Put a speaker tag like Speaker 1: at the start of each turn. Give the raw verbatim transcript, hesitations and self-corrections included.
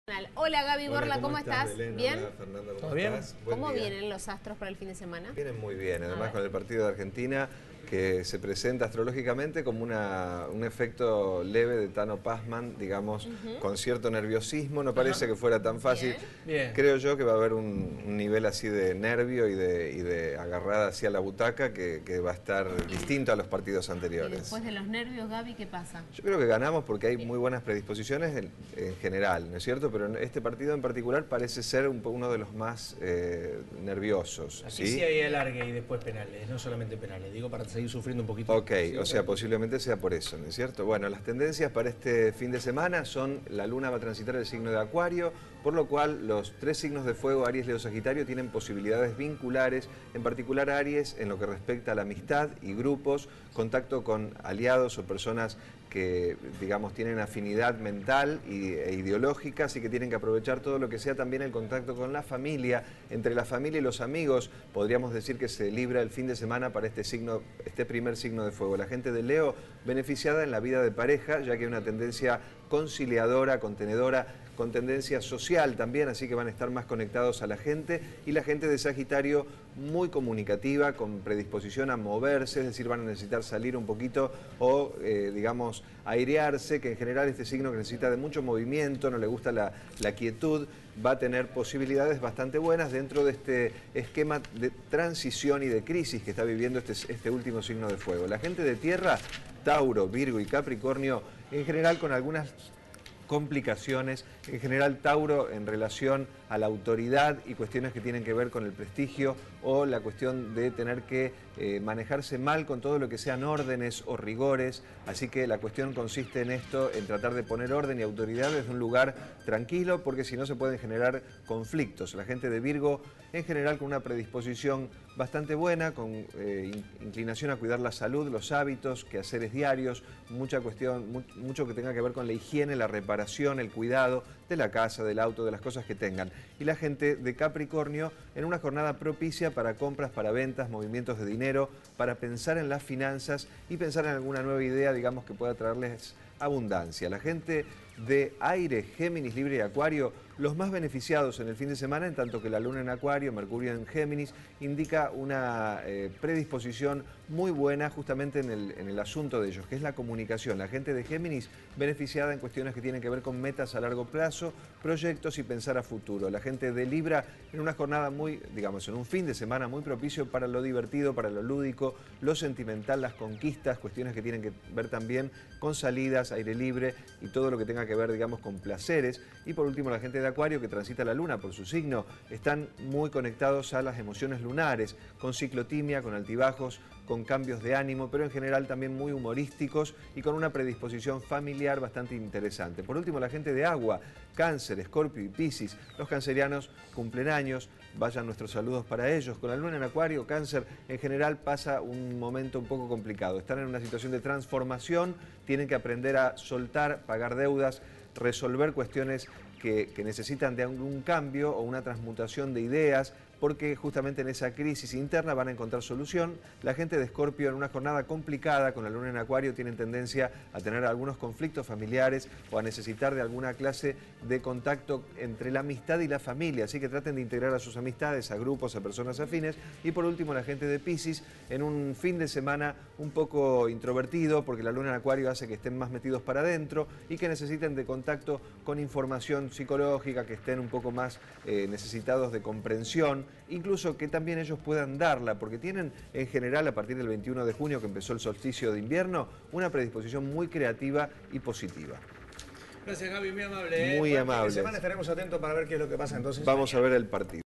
Speaker 1: Hola Gaby
Speaker 2: Hola,
Speaker 1: Borla,
Speaker 2: ¿cómo
Speaker 1: ¿cómo
Speaker 2: estás?
Speaker 1: estás?
Speaker 2: Belén,
Speaker 1: ¿Bien?
Speaker 2: hola, Fernando, ¿cómo
Speaker 3: ¿Todo bien?
Speaker 2: estás? Buen
Speaker 1: ¿Cómo
Speaker 2: día.
Speaker 1: vienen los astros para el fin de semana?
Speaker 2: Vienen muy bien, además
Speaker 1: ver.
Speaker 2: con el partido de Argentina que se presenta astrológicamente como una, un efecto leve de Tano Pazman, digamos,
Speaker 1: Ujú.
Speaker 2: con cierto nerviosismo. No parece que fuera tan fácil.
Speaker 1: Bien.
Speaker 3: Bien.
Speaker 2: Creo yo que va a haber un, un nivel así de nervio y de, y de agarrada hacia la butaca que, que va a estar distinto a los partidos
Speaker 1: Y
Speaker 2: anteriores.
Speaker 1: después de los nervios, Gaby, ¿qué pasa?
Speaker 2: Yo creo que ganamos porque hay muy buenas predisposiciones en, en general, ¿no es cierto? Pero en este partido en particular parece ser un, uno de los más eh, nerviosos.
Speaker 3: Aquí
Speaker 2: ¿sí?
Speaker 3: sí hay alargue y después penales, no solamente penales. Digo, para seguir sufriendo un poquito.
Speaker 2: Ok,
Speaker 3: ¿Sí?
Speaker 2: o sea, posiblemente sea por eso, ¿no es cierto? Bueno, las tendencias para este fin de semana son: la luna va a transitar el signo de Acuario, por lo cual los tres signos de fuego, Aries, Leo, Sagitario, tienen posibilidades vinculares, en particular Aries, en lo que respecta a la amistad y grupos, contacto con aliados o personas que, digamos, tienen afinidad mental y, e ideológica, así que tienen que aprovechar todo lo que sea también el contacto con la familia. Entre la familia y los amigos, podríamos decir que se libra el fin de semana para este signo, este primer signo de fuego. La gente de Leo, beneficiada en la vida de pareja, ya que hay una tendencia conciliadora, contenedora, con tendencia social también, así que van a estar más conectados a la gente. Y la gente de Sagitario, muy comunicativa, con predisposición a moverse, es decir, van a necesitar salir un poquito o, eh, digamos, airearse, que en general este signo que necesita de mucho movimiento, no le gusta la, la quietud, va a tener posibilidades bastante buenas dentro de este esquema de transición y de crisis que está viviendo este, este último signo de fuego. La gente de Tierra, Tauro, Virgo y Capricornio, en general con algunas complicaciones, en general Tauro en relación a la autoridad y cuestiones que tienen que ver con el prestigio o la cuestión de tener que eh, manejarse mal con todo lo que sean órdenes o rigores, así que la cuestión consiste en esto, en tratar de poner orden y autoridad desde un lugar tranquilo, porque si no se pueden generar conflictos. La gente de Virgo en general con una predisposición bastante buena, con eh, inclinación a cuidar la salud, los hábitos, quehaceres diarios, mucha cuestión, mu mucho que tenga que ver con la higiene, la reparación, el cuidado de la casa, del auto, de las cosas que tengan. Y la gente de Capricornio en una jornada propicia para compras, para ventas, movimientos de dinero, para pensar en las finanzas y pensar en alguna nueva idea, digamos, que pueda traerles abundancia. La gente de Aire, Géminis, Libra y Acuario, los más beneficiados en el fin de semana, en tanto que la luna en Acuario, Mercurio en Géminis, indica una eh, predisposición muy buena justamente en el, en el asunto de ellos, que es la comunicación. La gente de Géminis beneficiada en cuestiones que tienen que ver con metas a largo plazo, proyectos y pensar a futuro. La gente de Libra en una jornada muy, digamos, en un fin de semana muy propicio para lo divertido, para lo lúdico, lo sentimental, las conquistas, cuestiones que tienen que ver también con salidas, aire libre y todo lo que tenga que ver, digamos, con placeres. Y por último, la gente de Acuario, que transita la luna por su signo, están muy conectados a las emociones lunares, con ciclotimia, con altibajos, con cambios de ánimo, pero en general también muy humorísticos y con una predisposición familiar bastante interesante. Por último, la gente de Agua, Cáncer, Escorpio y Piscis, los cancerianos cumplen años, vayan nuestros saludos para ellos. Con la luna en Acuario, Cáncer en general pasa un momento un poco complicado. Están en una situación de transformación, tienen que aprender a soltar, pagar deudas, resolver cuestiones que, que necesitan de algún cambio o una transmutación de ideas, porque justamente en esa crisis interna van a encontrar solución. La gente de Escorpio en una jornada complicada con la luna en Acuario tienen tendencia a tener algunos conflictos familiares o a necesitar de alguna clase de contacto entre la amistad y la familia, así que traten de integrar a sus amistades, a grupos, a personas afines. Y por último, la gente de Piscis en un fin de semana un poco introvertido, porque la luna en Acuario hace que estén más metidos para adentro y que necesiten de contacto con información psicológica, que estén un poco más eh, necesitados de comprensión, incluso que también ellos puedan darla, porque tienen en general a partir del veintiuno de junio, que empezó el solsticio de invierno, una predisposición muy creativa y positiva.
Speaker 3: Gracias, Gaby, muy amable.
Speaker 2: Muy
Speaker 3: ¿eh?
Speaker 2: amable.
Speaker 3: Fin de semana estaremos atentos para ver qué es lo que pasa entonces.
Speaker 2: Vamos
Speaker 3: mañana.
Speaker 2: a ver el partido.